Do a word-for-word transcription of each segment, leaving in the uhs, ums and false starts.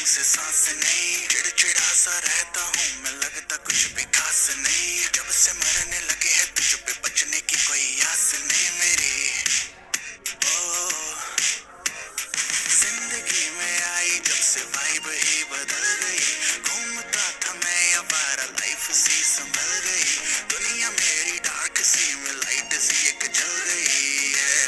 से सांस नहीं, चिड़चिड़ा सा रहता हूँ मैं, लगता कुछ भी खास नहीं। जब से मरने लगे हैं तुझ पे, बचने की कोई आस नहीं मेरी। ओ जिंदगी में आई जब से वाइब ही बदल गई, घूमता था मैं आवारा, लाइफ सी संभल गई। दुनिया मेरी डार्क सी में लाइट सी एक जल गई है।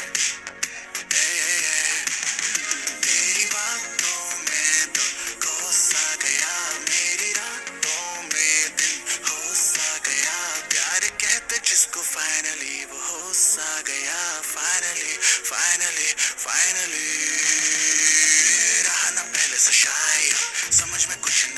तेरी बातों में तो खो सा गया, मेरी रातों में दिन हो सा गया। प्यार कहते जिसको फाइनली वो हो सा गया। फाइनली फाइनली फाइनली रहा ना पहले से शायद, समझ में कुछ